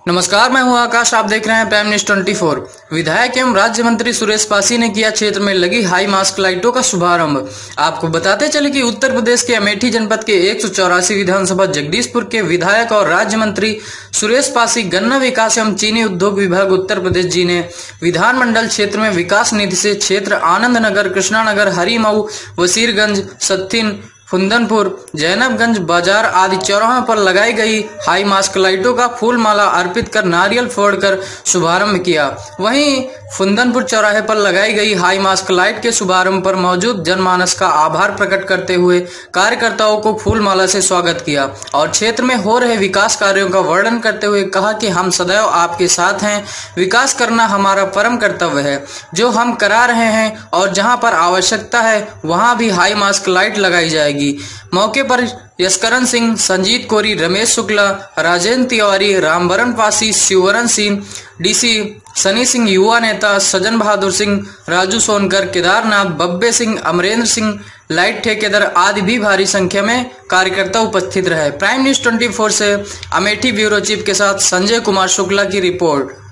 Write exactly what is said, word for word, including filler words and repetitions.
नमस्कार, मैं हूं आकाश। आप देख रहे हैं प्राइम न्यूज चौबीस। विधायक एवं राज्य मंत्री सुरेश पासी ने किया क्षेत्र में लगी हाई मास्क लाइटों का शुभारंभ। आपको बताते चले कि उत्तर प्रदेश के अमेठी जनपद के एक सौ चौरासी विधानसभा जगदीशपुर के विधायक और राज्य मंत्री सुरेश पासी गन्ना विकास एवं चीनी उद्योग विभाग उत्तर प्रदेश जी ने विधानमंडल क्षेत्र में विकास निधि से क्षेत्र आनंद नगर, कृष्णानगर, हरिमऊ, वसीरगंज, सत्तीन, फुंदनपुर, जैनबगंज बाजार आदि चौराहों पर लगाई गई हाई मास्क लाइटों का फूल माला अर्पित कर नारियल फोड़कर शुभारंभ किया। वहीं फुंदनपुर चौराहे पर लगाई गई हाई मास्क लाइट के शुभारंभ पर मौजूद जनमानस का आभार प्रकट करते हुए कार्यकर्ताओं को फूल माला से स्वागत किया और क्षेत्र में हो रहे विकास कार्यों का वर्णन करते हुए कहा कि हम सदैव आपके साथ हैं। विकास करना हमारा परम कर्तव्य है, जो हम करा रहे हैं और जहां पर आवश्यकता है वहां भी हाई मास्क लाइट लगाई जाएगी। मौके पर यशकरण सिंह, संजीत कोरी, रमेश शुक्ला, राजेंद्र तिवारी, रामबरन पासी, शिवरन सिंह, डीसी सनी सिंह, युवा नेता सजन बहादुर सिंह, राजू सोनकर, केदारनाथ, बब्बे सिंह, अमरेंद्र सिंह, लाइट ठेकेदार आदि भी भारी संख्या में कार्यकर्ता उपस्थित रहे। प्राइम न्यूज चौबीस से अमेठी ब्यूरो चीफ के साथ संजय कुमार शुक्ला की रिपोर्ट।